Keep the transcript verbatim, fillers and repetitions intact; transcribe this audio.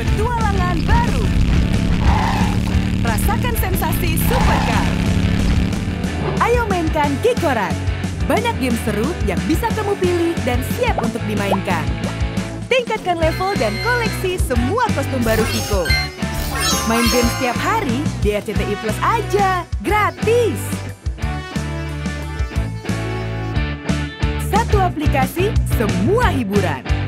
petualangan baru. Rasakan sensasi supercar. Ayo mainkan Kikoran. Banyak game seru yang bisa kamu pilih dan siap untuk dimainkan. Tingkatkan level dan koleksi semua kostum baru Kiko. Main game setiap hari di R C T I Plus aja, gratis. Satu aplikasi, semua hiburan.